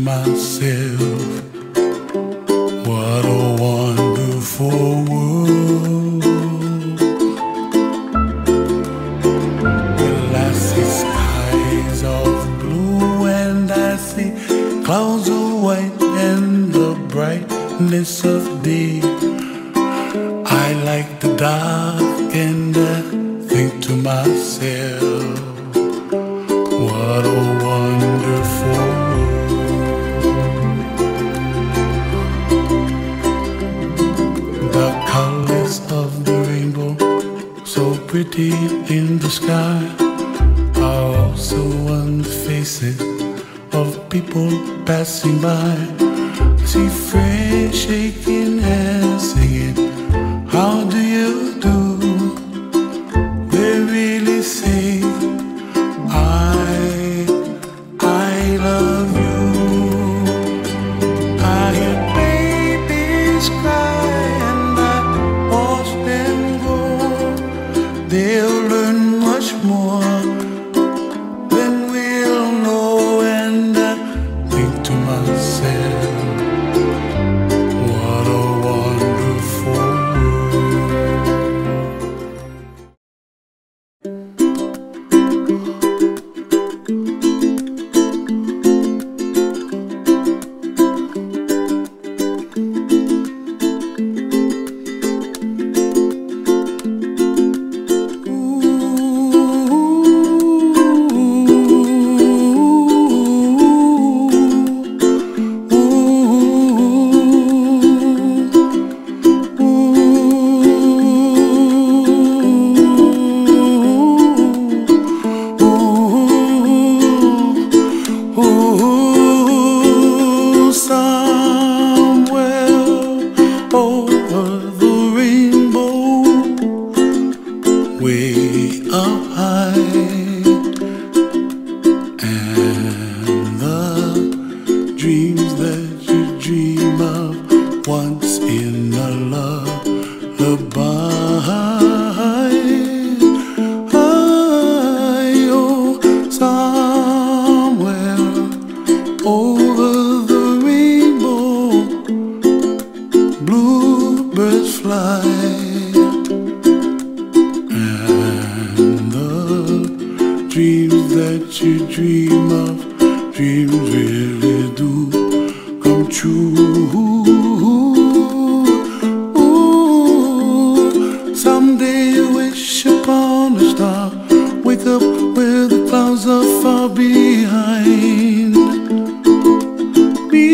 myself, what a wonderful world. Well, I see skies of blue and I see clouds of white and the brightness of day. I like the dark and I think to myself, what a wonderful world. The colors of the rainbow, so pretty in the sky, are also on the faces of people passing by. I see friends shaking hands, singing, how do you do? They really say, I love you. I hear babies cry and I watch them go. They'll learn much more than we'll know. And I think to myself, what a wonderful way up high, and the dreams that you dream of once in a lullaby. Oh, somewhere over the rainbow, bluebirds fly. Dreams that you dream of, dreams really do come true. Ooh, someday you wish upon a star, wake up where the clouds are far behind me,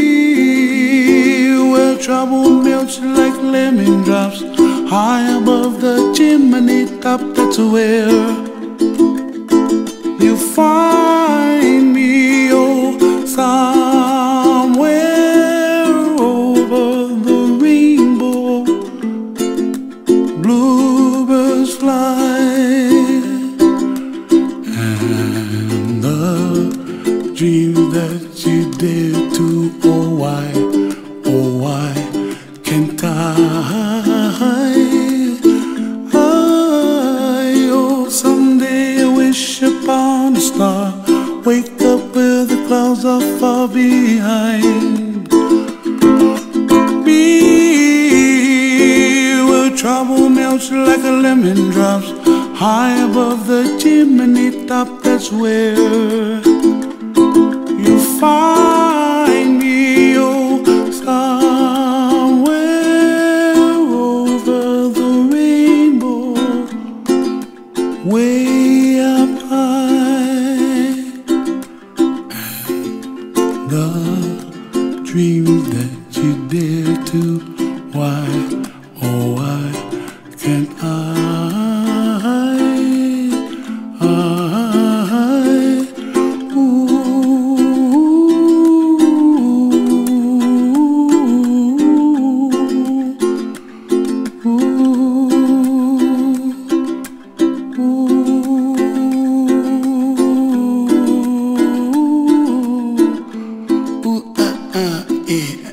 where trouble melts like lemon drops high above the chimney top. That's where you find me, oh, somewhere over the rainbow, bluebirds fly, and the dreams that you dare to, oh why can't I? Upon a star, wake up where the clouds are far behind me, where trouble melts like a lemon drops high above the chimney top. That's where you find me, oh, somewhere over the rainbow, way up high, and the dreams that you dare to, why, oh why can't I? Yeah.